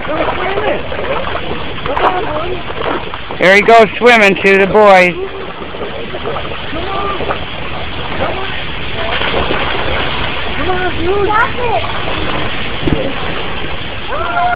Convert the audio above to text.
Here he goes swimming to the boys. Stop it!